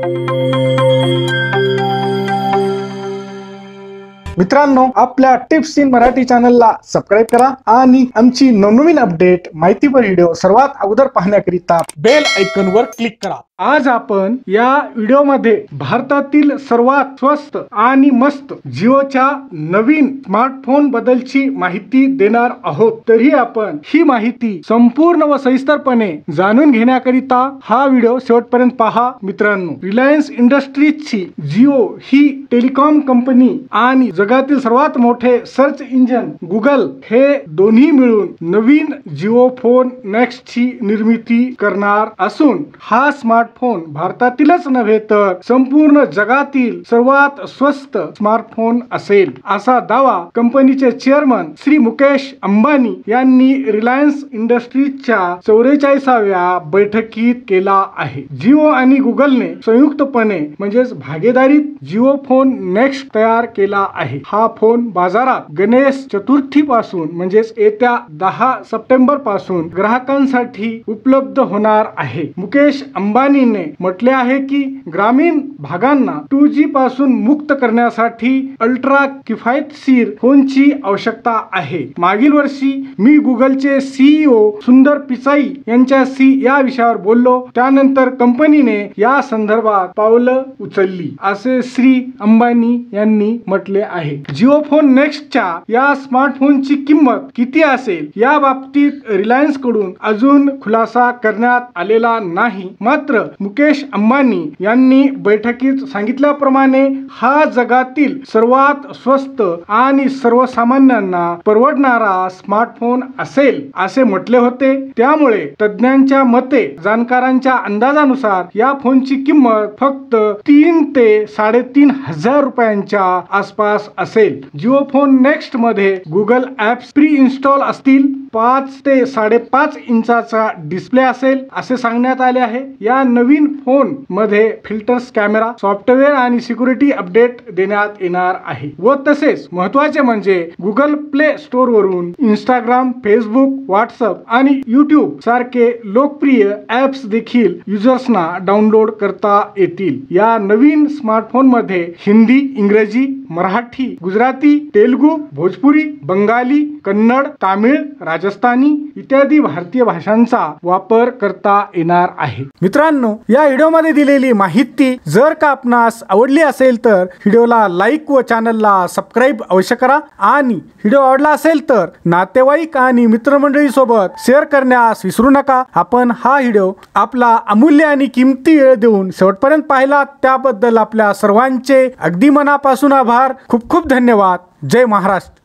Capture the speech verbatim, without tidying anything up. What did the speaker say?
मित्रांनो, आपल्या tips in Marathi चॅनलला सबस्क्राइब करा आणि आमची नवनवीन अपडेट माहितीपर व्हिडिओ सर्वात अगोदर पाहण्याकरिता बेल आयकॉनवर क्लिक करा। आज आपण या व्हिडिओमध्ये भारतातील सर्वात स्वस्त आणि मस्त जिओच्या नवीन स्मार्टफोन बद्दलची माहिती देणार आहोत। तरी आपण ही माहिती संपूर्ण व सविस्तरपणे जाणून घेण्याकरिता हा व्हिडिओ शेवटपर्यंत पहा। मित्रांनो, रिलायन्स इंडस्ट्रीजची जिओ ही टेलिकॉम कंपनी आणि जगातील सर्वात मोठे सर्च इंजिन गुगल हे दोन्ही मिळून नवीन जिओ फोन नेक्स्ट ची निर्मिती करणार असून हा स्मार्टफोन भारतातीलच नव्हे तर संपूर्ण जगातील सर्वात स्वस्त स्मार्टफोन असेल, असा दावा कंपनीचे चेअरमन श्री मुकेश अंबानी यांनी रिलायन्स इंडस्ट्रीजच्या चौवेचाळीसाव्या बैठकीत केला आहे। जिओ आणि गुगलने संयुक्तपणे म्हणजेच भागीदारीत जिओ फोन नेक्स्ट तयार केला आहे। हा फोन बाजारात गणेश चतुर्थी पासून म्हणजेच येत्या दहा सप्टेंबर पासून ग्राहकांसाठी उपलब्ध होणार आहे। मुकेश अंबानीने म्हटले आहे की ग्रामीण भागांना टू जी पासून मुक्त करण्यासाठी अल्ट्रा किफायतशीर फोनची आवश्यकता आहे। मागील वर्षी मी गुगलचे सीईओ सुंदर पिचाई यांच्याशी या विषयावर बोललो, त्यानंतर कंपनीने या संदर्भात पावलं उचलली, असे श्री अंबानी यांनी म्हटले आहे। जिओ फोन नेक्स्टच्या या स्मार्टफोनची किंमत किती असेल या बाबतीत रिलायन्स कडून अजून खुलासा करण्यात आलेला नाही। मात्र मुकेश अंबानी यांनी बैठकीत सांगितल्याप्रमाणे हा जगातील सर्वात स्वस्त आणि सर्वसामान्यांना परवडणारा स्मार्टफोन असेल असे म्हटले होते। त्यामुळे तज्ञांच्या मते जाणकारांच्या अंदाजानुसार या फोनची किंमत फक्त तीन ते साडेतीन हजार रुपयांच्या आसपास असेल। जिओ फोन नेक्स्ट मध्ये गुगल ऍप्स प्री इन्स्टॉल असतील, पाच ते साडेपाच इंचाचा डिस्प्ले असेल असे सांगण्यात आले आहे। या नवीन फोन मध्ये फिल्टर्स, कॅमेरा, सॉफ्टवेअर आणि सिक्युरिटी अपडेट देण्यात येणार आहे व तसेच महत्त्वाचे म्हणजे गुगल प्ले स्टोर वरून इंस्टाग्राम, फेसबुक, व्हॉट्सअप आणि यूट्यूब सारखे लोकप्रिय ऍप्स देखील युजर्सना डाउनलोड करता येतील। या नवीन स्मार्टफोन मध्ये हिंदी, इंग्रजी, मराठी, गुजराती, तेलुगू, भोजपुरी, बंगाली, कन्नड, तामिळ, राजस्थानी इत्यादी भारतीय भाषांचा वापर करता येणार आहे। मित्रांनो, या व्हिडिओमध्ये दिलेली माहिती जर का आपणास आवडली असेल तर व्हिडिओला लाईक व चॅनलला सबस्क्राइब अवश्य करा आणि व्हिडिओ आवडला असेल तर नातेवाईक आणि मित्रमंडळी सोबत शेअर करण्यास विसरू नका। आपण हा व्हिडिओ आपला अमूल्य आणि किमती वेळ देऊन शेवटपर्यंत पाहिला त्याबद्दल आपल्या सर्वांचे अगदी मनापासून आभार। खूप खूप धन्यवाद। जय महाराष्ट्र।